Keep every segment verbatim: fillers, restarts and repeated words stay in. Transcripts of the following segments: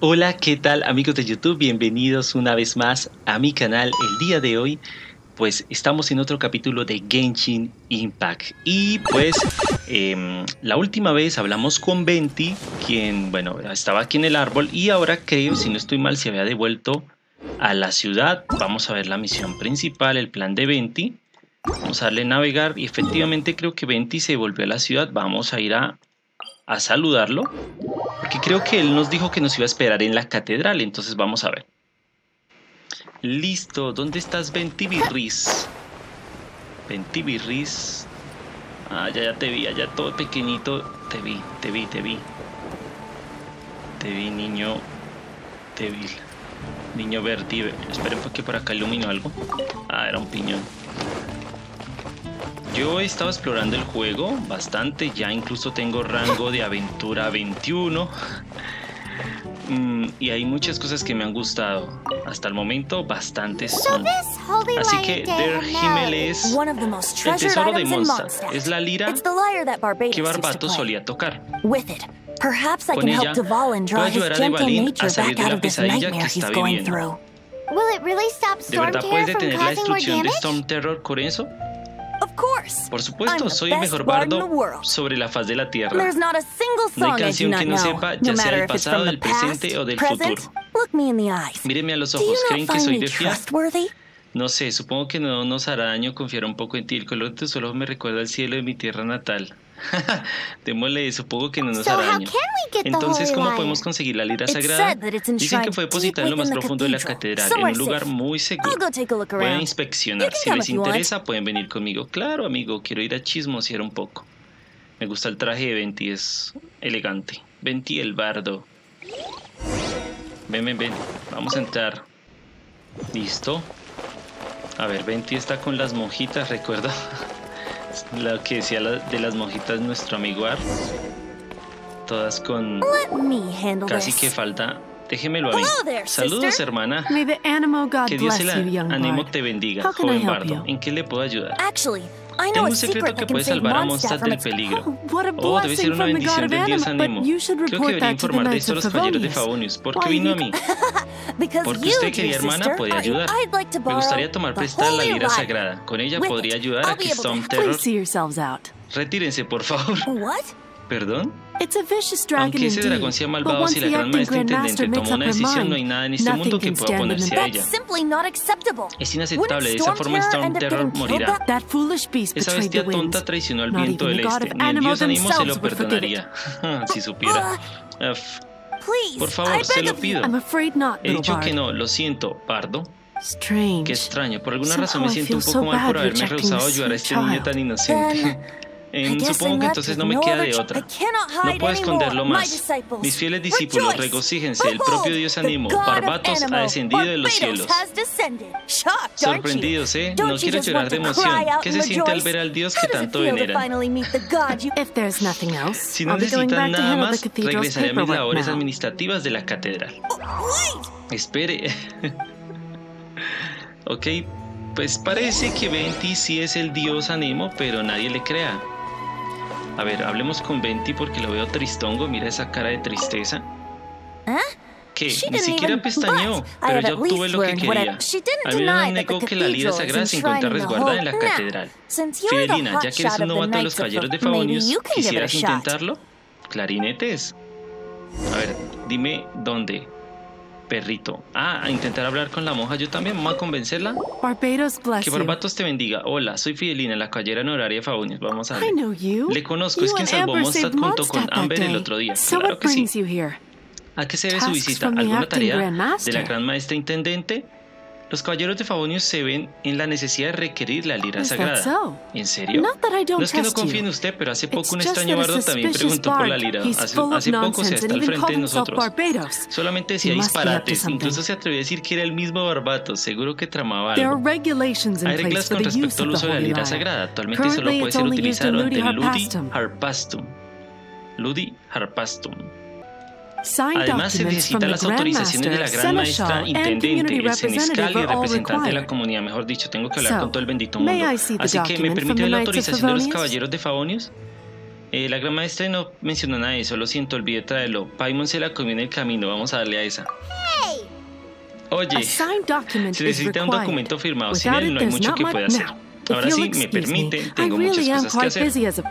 Hola, ¿qué tal amigos de YouTube? Bienvenidos una vez más a mi canal. El día de hoy pues estamos en otro capítulo de Genshin Impact. Y pues eh, la última vez hablamos con Venti, quien bueno estaba aquí en el árbol y ahora creo, si no estoy mal, se había devuelto a la ciudad. Vamos a ver la misión principal, el plan de Venti. Vamos a darle a navegar y efectivamente creo que Venti se volvió a la ciudad. Vamos a ir a, a saludarlo, porque creo que él nos dijo que nos iba a esperar en la catedral. Entonces vamos a ver. Listo, ¿dónde estás, Venti Birris? Venti Birris. Ah, ya, ya te vi, allá todo pequeñito. Te vi, te vi, te vi. Te vi, niño débil. Niño verde. Esperen porque por acá ilumino algo. Ah, era un piñón. Yo he estado explorando el juego bastante, ya incluso tengo rango de aventura veintiuno. mm, y hay muchas cosas que me han gustado. Hasta el momento bastantes son. Así que Der Himmel es el tesoro de Mondstadt. Es la lira que Barbatos solía tocar. Con ella puedo ayudar a Devalin a salir de la pesadilla que está viviendo. ¿De verdad puedes detener la destrucción de Storm Terror con eso? Por supuesto, soy el mejor bardo sobre la faz de la tierra. No hay canción que no sepa, ya sea del pasado, del presente o del futuro. Mírenme a los ojos, ¿creen que soy de fiar? No sé, supongo que no nos hará daño confiar un poco en ti. El color de tus ojos me recuerda al cielo de mi tierra natal. Démosle, supongo que no nos hará daño. Entonces, ¿cómo podemos conseguir la lira sagrada? Dicen que fue depositada en lo más profundo de la catedral, en un lugar muy seguro. Voy a inspeccionar. Si les interesa, pueden venir conmigo. Claro, amigo, quiero ir a chismosear un poco. Me gusta el traje de Venti, es elegante. Venti el bardo. Ven, ven, ven. Vamos a entrar. Listo. A ver, Venti está con las monjitas, recuerda lo que decía de las monjitas nuestro amigo Ar. Todas con casi que falta. Déjemelo a mí. Saludos, hermana. Que Dios el ánimo te bendiga, joven bardo. ¿En qué le puedo ayudar? Tengo un secreto que puede salvar a Mondstadt del peligro. Oh, debe ser una bendición del dios Anemo. Creo que debería informar de esto a los caballeros de Favonius. ¿Por qué vino a mí? Porque usted, querida hermana, puede ayudar. Me gustaría tomar prestada la lira sagrada. Con ella podría ayudar a que Storm Terror... Retírense, por favor. ¿Perdón? Aunque ese dragón sea malvado, si la gran maestra intendente tomó una decisión, no hay nada en este mundo que pueda oponerse a ella. Es inaceptable, de esa forma Storm Terror morirá. Esa bestia tonta traicionó al viento del este. Ni el dios Anemo se lo perdonaría. Si supiera. Uf. Por favor, se lo pido. He dicho que no, lo siento, bardo. Qué extraño, por alguna razón me siento un poco mal por haberme rehusado ayudar a este niño tan inocente. Eh, supongo que entonces no me queda de otra. No puedo esconderlo más. Mis fieles discípulos, regocíjense. El propio dios Anemo, Barbatos, ha descendido de los cielos. Sorprendidos, ¿eh? No quiero llorar de emoción. ¿Qué se siente al ver al dios que tanto veneran? Si no necesitan nada más, regresaré a mis labores administrativas de la catedral. Espere. Ok, pues parece que Venti sí es el dios Anemo, pero nadie le crea. A ver, hablemos con Venti porque lo veo tristongo. Mira esa cara de tristeza. ¿Qué? Ni siquiera pestañeó, pero ya obtuve lo que quería. Al menos no negó que la lira sagrada se encuentra resguardada en la catedral. Fidelina, ya que eres un novato de los caballeros de Favonius, ¿quisieras intentarlo? Clarinetes. A ver, dime dónde. Perrito. Ah, a intentar hablar con la monja. Yo también. Vamos a convencerla. Que Barbatos te bendiga. Hola, soy Fidelina, la caballera honoraria de Favonius. Vamos a ver. Le conozco, es quien salvó Mondstadt junto con Amber el otro día. Claro que sí. ¿A qué se debe su visita? ¿Alguna tarea de la gran maestra intendente? Los caballeros de Favonius se ven en la necesidad de requerir la lira sagrada. ¿En serio? No es que no confíe en usted, pero hace poco un extraño bardo también preguntó por la lira. Hace, hace poco se está al frente de nosotros. Solamente decía disparates. Incluso se atrevió a decir que era el mismo Barbatos. Seguro que tramaba algo. Hay reglas con respecto al uso de la lira sagrada. Actualmente solo puede ser utilizado ante el Ludi Harpastum. Ludi Harpastum. Además, se necesitan las autorizaciones de la gran maestra intendente, el senescal y el representante de la comunidad. Mejor dicho, tengo que hablar con todo el bendito mundo. Así que, ¿me permite ver la autorización de los caballeros de Favonius? Eh, la gran maestra no mencionó nada de eso, lo siento, olvidé traerlo. Paimon se la comió en el camino, vamos a darle a esa. Oye, se necesita un documento firmado, sin él no hay mucho que pueda hacer. Ahora sí, me permiten, tengo muchas cosas que hacer.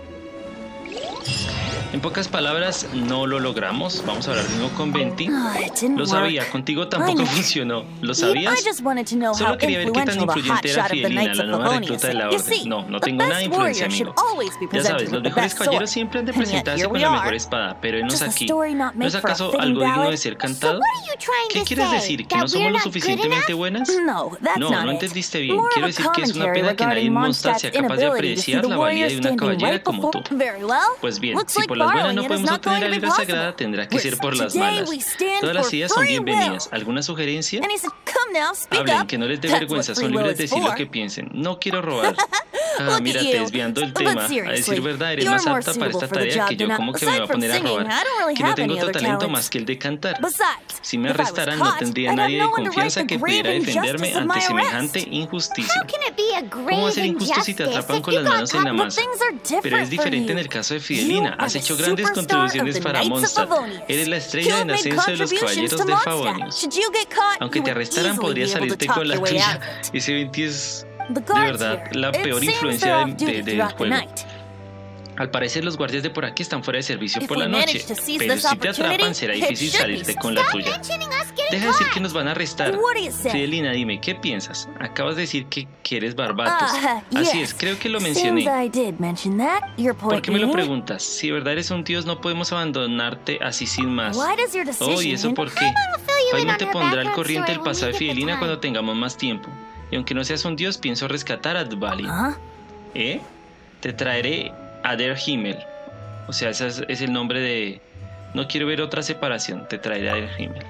En pocas palabras, no lo logramos. Vamos a hablar de nuevo con Venti. Lo sabía, contigo tampoco funcionó. ¿Lo sabías? Solo quería ver qué tan influyente era Fidelina, la nueva recluta de la orden. No, no tengo nada de influencia, amigo. Ya sabes, los mejores caballeros siempre han de presentarse con la mejor espada, pero enos aquí. ¿No es acaso algo digno de ser cantado? ¿Qué quieres decir? ¿Que no somos lo suficientemente buenas? No, no entendiste bien. Quiero decir que es una pena que nadie en Mondstadt sea capaz de apreciar la valía de una caballera como tú. Pues bien, si por las buenas no podemos obtener la libra sagrada, tendrá que ser por las malas. Todas las ideas son bienvenidas. ¿Alguna sugerencia? Hablen, que no les dé vergüenza, son libres de decir lo que piensen. No quiero robar. Ah, mírate, desviando el tema. A decir verdad, eres más apta para esta tarea que yo. ¿Cómo que me va a poner a robar? Que no tengo otro talento más que el de cantar. Si me arrestaran, no tendría nadie de confianza que pudiera defenderme ante semejante injusticia. ¿Cómo va a ser injusto si te atrapan con las manos en la masa? Pero es diferente en el caso de Fidelina. Has hecho grandes contribuciones para Mondstadt. Eres la estrella en ascenso de los caballeros de Favonius. Aunque te arrestaran, podrías salirte con la tuya. Ese Venti es, de verdad, la peor influencia de, de, de, del juego. Al parecer los guardias de por aquí están fuera de servicio por la noche, pero si te atrapan será difícil salirte con la tuya. Deja de decir que nos van a arrestar. Fidelina, dime, ¿qué piensas? Acabas de decir que quieres barbatos. Así es, creo que lo mencioné. ¿Por qué me lo preguntas? Si de verdad eres un dios, no podemos abandonarte así sin más. Oh, ¿y eso por qué? Paimon te pondrá al corriente del pasado de Fidelina cuando tengamos más tiempo. Y aunque no seas un dios, pienso rescatar a Dvalin. ¿Eh? Te traeré a Der Himmel. O sea, ese es, es el nombre de... No quiero ver otra separación. Te traeré a Der Himmel.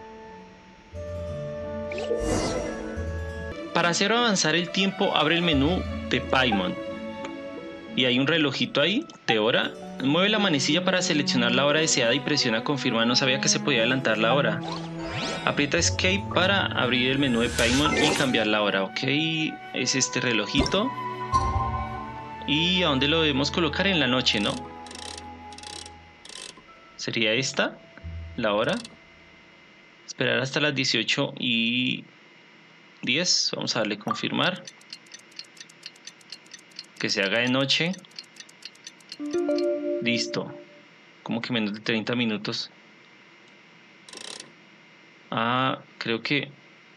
Para hacer avanzar el tiempo, abre el menú de Paimon. Y hay un relojito ahí, de hora. Mueve la manecilla para seleccionar la hora deseada y presiona confirmar. No sabía que se podía adelantar la hora. Aprieta Escape para abrir el menú de Paimon y cambiar la hora. Ok, es este relojito. ¿Y a dónde lo debemos colocar? En la noche, ¿no? ¿Sería esta? La hora. Esperar hasta las dieciocho y diez. Vamos a darle confirmar. Que se haga de noche. Listo. ¿Cómo que menos de treinta minutos? Ah, creo que...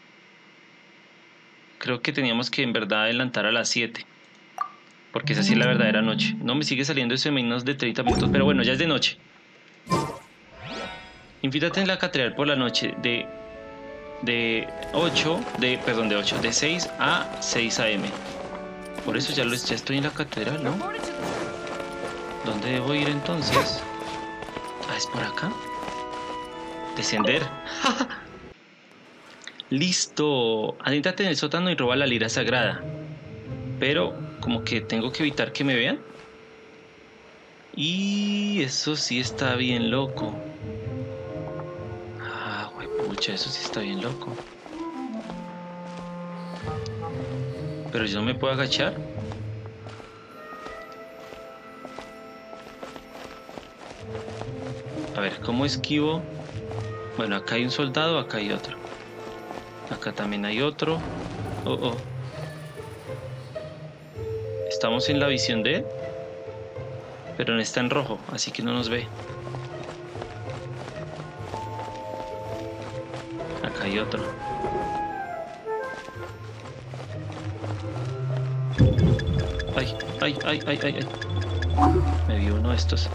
Creo que teníamos que en verdad adelantar a las siete. Porque esa sí es la verdadera noche. No me sigue saliendo eso de menos de treinta minutos. Pero bueno, ya es de noche. Infíltrate en la catedral por la noche. De... De ocho... De, perdón, de ocho. De seis a seis a eme. Por eso ya, lo, ya estoy en la catedral, ¿no? ¿Dónde debo ir entonces? Ah, ¿es por acá? Descender. Listo. Adéntrate en el sótano y roba la lira sagrada. Pero como que tengo que evitar que me vean. Y eso sí está bien loco. Ah, güey, pucha, eso sí está bien loco. Pero yo no me puedo agachar. A ver, ¿cómo esquivo? Bueno, acá hay un soldado, acá hay otro. Acá también hay otro. Oh, oh. Estamos en la visión de él, pero no está en rojo, así que no nos ve. Acá hay otro. Ay, ay, ay, ay, ay, ay. Me vio uno de estos.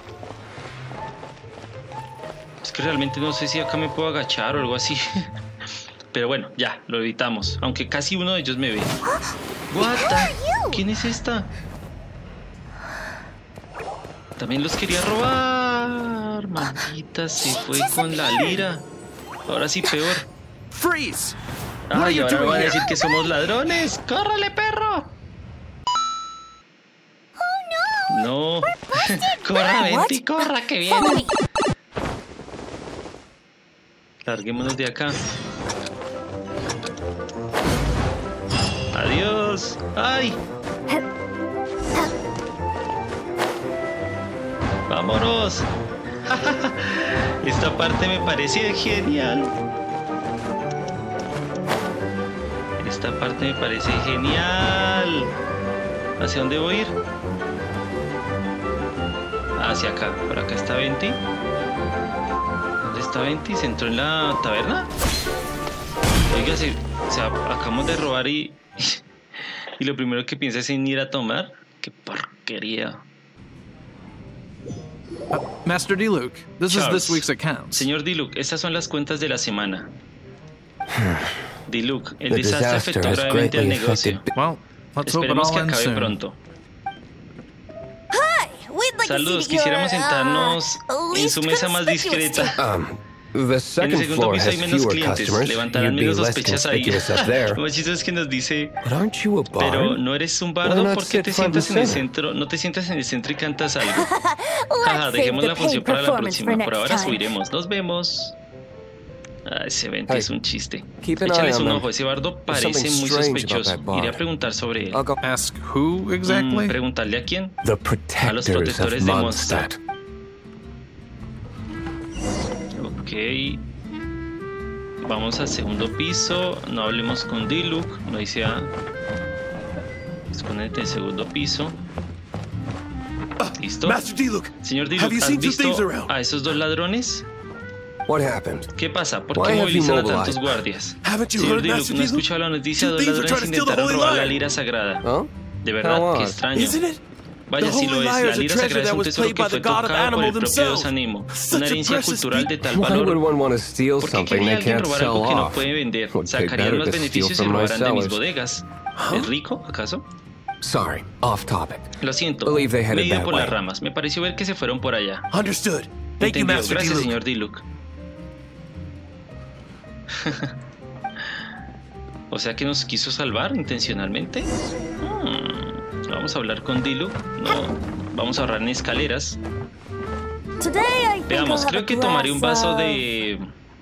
Es que realmente no sé si acá me puedo agachar o algo así. Pero bueno, ya, lo evitamos. Aunque casi uno de ellos me ve. What the... ¿Quién es esta? También los quería robar. Maldita, se fue con la lira. Ahora sí peor. Ay, ahora me van a decir que somos ladrones. ¡Córrele, perro! No. Corra, Venti, corra, que viene. Larguémonos de acá. Adiós. ¡Ay! ¡Vámonos! Esta parte me parece genial. Esta parte me parece genial. ¿Hacia dónde voy a ir? Hacia acá. Por acá está Venti. ¿Dónde está Venti? ¿Se entró en la taberna? Oiga, se, o sea, acabamos de robar y... y lo primero que piensa es en ir a tomar. ¡Qué porquería! Uh, Master Diluc, this Charles. is this week's accounts. Señor Diluc, estas son las cuentas de la semana. Diluc, el The desastre disaster afectó has gravemente al greatly negocio. affected- Well, let's hope it Esperemos all que ends acabe soon. pronto. Hi, we'd like Saludos, to see that quisiéramos you're, sentarnos uh, en su least mesa más conspicuous discreta. Um, the En second el segundo floor piso has hay menos fewer clientes, customers. levantarán You'd be menos less sospechas ahí. conspicuous up there. Lo chistoso es que nos dice, But aren't you a bard? pero no eres un Why bardo, not ¿por qué sit te front and sientas en el center? centro? No te sientas en el centro y cantas algo. Let's Jaja, save dejemos the la paid función para la performance for próxima. Por next ahora time. subiremos. Nos vemos. Ah, ese Venti Hey, es un chiste. keep an eye Échales on un them. ojo. Ese bardo There's parece something muy strange about sospechoso. that bard. Iré a preguntar sobre él. I'll go. Ask who Mm, exactly? ¿Preguntarle a quién? The A los protectors of protectores de Mondstadt. Mondstadt. Ok. Vamos al segundo piso. No hablemos con Diluc. No dice a... Escóndete en el segundo piso. ¿Listo? Master Diluc, Señor have Diluc, you ¿has seen two visto thieves around? a esos dos ladrones? What happened? ¿Qué pasa? ¿Por Why qué have you movilizan a mobilized? tantos guardias? Haven't you Señor heard, Diluc, Master ¿no ha Diluc? escuchado la noticia? Two Dos thieves are ladrones trying to steal the intentaron Holy robar la Lyre. lira sagrada. Huh? De verdad, How qué odd. extraño. Isn't it? Vaya, The si lo Holy es. Lyre La is a lira treasure sagrada es that un was tesoro played que by fue the god of tocado por el Animal propio dios themselves. Anemo. Such Una a herencia precious cultural de tal Why would valor. one want to steal ¿Por qué something quería they alguien can't robar sell algo que no off? puede vender? Would pay Sacarían better más to steal beneficios y from my robarán de mis cellars. bodegas. ¿Es rico, acaso? Sorry, off topic. Lo siento. Believe they Me he headed ido that por way. las ramas. Me pareció ver que se fueron por allá. Understood. Thank you, Entendido. Master Gracias, Diluc. señor Diluc. O sea que nos quiso salvar intencionalmente. Hmm, Vamos a hablar con Diluc. No, vamos a ahorrar en escaleras. Today I think Veamos, I'll have creo a que tomaré un glass vaso of- de...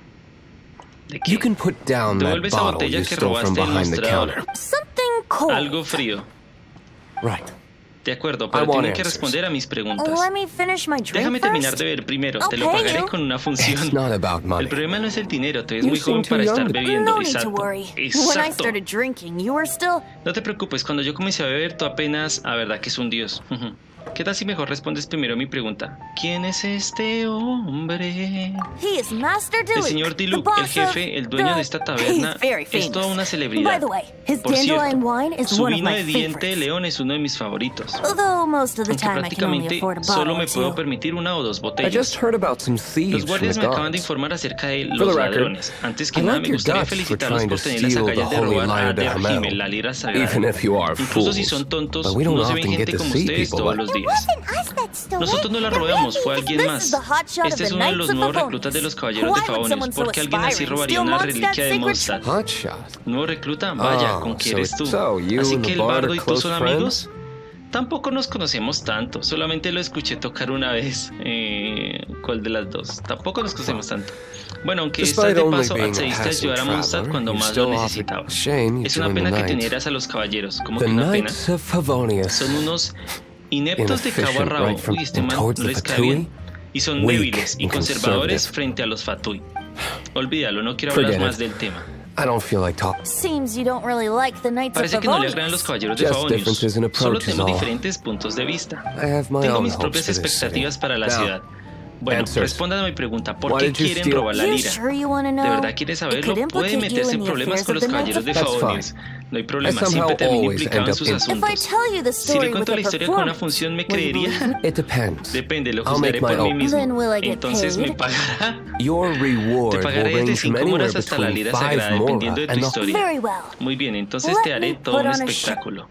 ¿De You qué? can put down Devuelve that esa bottle botella you que stole from robaste del behind the mostrador. counter. Something cold. Algo frío. Right. De acuerdo, I pero want tiene que answers. responder a mis preguntas. Let me finish my drink Déjame terminar first. de ver primero. I'll Te lo pay pagaré you. con una It's función. not about money. El problema no es el dinero. Te ves You muy seem joven too para estar young. bebiendo. No need to Exacto. worry. When I Exacto. started drinking, you were still... No te preocupes, cuando yo comencé a beber, tú apenas, a verdad que es un dios. ¿Qué tal si mejor respondes primero a mi pregunta? ¿Quién es este hombre? He is Master Diluc, El señor the Diluc, boss el jefe, of el dueño the- de esta taberna, He's very es toda famous. una By celebridad. the way, his Por dandelion cierto, wine is su one of vino my de diente de favorites. león es uno de mis favoritos. Although most of the Aunque time I can only prácticamente afford a bottle solo me or puedo two. permitir una o dos I botellas. just heard about some Los thieves from guardias the me acaban de guards. informar acerca de For los the record, ladrones. Antes que I nada like me your gustaría guts for felicitarlos trying por to tener las steal the agallas de Holy robar a Lyre de to Argime, Hamel. la lira sagrada. Even if you are Incluso si fools. son tontos, But we don't no se ven often get gente to como see ustedes people todos like los días. Nosotros no la robamos, fue alguien más. Este es uno de los nuevos reclutas de los caballeros de Favonius. ¿Por qué alguien así robaría una reliquia de Mondstadt? Hotshot. ¿Nuevo recluta? Vaya, Oh, ¿con qué so eres tú? it's so you Así and que the el bard bardo are y tú close son friends? amigos. Tampoco nos conocemos tanto, solamente lo escuché tocar una vez. Eh, ¿Cuál de las dos? Tampoco nos conocemos tanto. Bueno, aunque estás Despite de only paso, being a accediste a passing ayudar a Mondstadt traveler, cuando you más still lo offered- necesitabas. Shame you Es una joined pena the que te Knights. unieras a los caballeros, como The que una pena. Knights of Favonius. Son unos ineptos de cabo a Inefficient rabo. right from- Uy, este man towards no the les cae Fatui. bien. Y son Weak débiles y and conservadores conservative. frente a los Fatui. Olvídalo, no quiero hablar Forget más it. del tema. I don't feel like talking. Seems you don't really like the Knights Parece of que no le Favonius. agradan los caballeros de Just Favonius. differences in approach Solo is tenemos all. diferentes puntos de vista. I have my Tengo own mis hopes propias for this expectativas city. para la Now, ciudad. Bueno, answers. respondan a mi pregunta. ¿Por Why qué did you quieren steal- robar la You lira? sure you wanna know? ¿De verdad quieres It saberlo? could Puede implicate you meterse in en the problemas affairs con of los the Knights caballeros of de That's Favonius. No hay problema, I somehow siempre termino always implicado end en up sus in- If I asuntos. tell you the Si story le with cuento a la historia con una performance, función, ¿me will you creería? believe it? It depends. Depende, lo I'll make juzgaré my por mí own. mismo. Then will I get Entonces, paid? ¿me pagará? Your Te reward will pagaré desde range from cinco anywhere moras hasta la between lira sagrada, five dependiendo de mora tu and the historia. Very well. Muy bien, entonces Let te haré me todo put un on a espectáculo.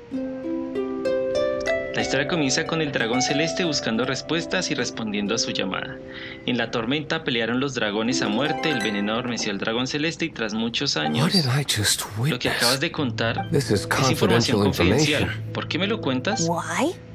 La historia comienza con el dragón celeste buscando respuestas y respondiendo a su llamada. En la tormenta pelearon los dragones a muerte, el veneno adormeció al dragón celeste y tras muchos What años... did I just Lo que acabas witness? de contar This is es información confidential confidencial. information. ¿Por qué me lo cuentas? Why?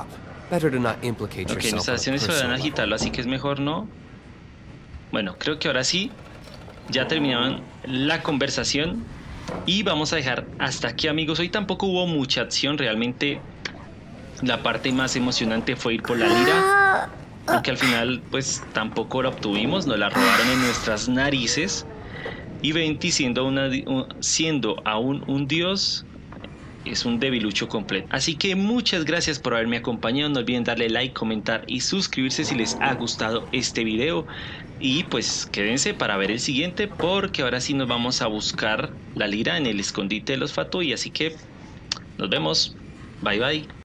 stop. Better to not implicate Ok, yourself nuestras on a acciones podrán personal level. agitarlo, así que es mejor no. Bueno, creo que ahora sí. Ya terminaron la conversación. Y vamos a dejar hasta aquí, amigos. Hoy tampoco hubo mucha acción. Realmente la parte más emocionante fue ir por la lira. Aunque al final pues tampoco la obtuvimos. Nos la robaron en nuestras narices. Y Venti siendo, una, siendo aún un dios, es un debilucho completo. Así que muchas gracias por haberme acompañado. No olviden darle like, comentar y suscribirse si les ha gustado este video. Y pues quédense para ver el siguiente, porque ahora sí nos vamos a buscar la lira en el escondite de los Fatui. Así que nos vemos. Bye bye.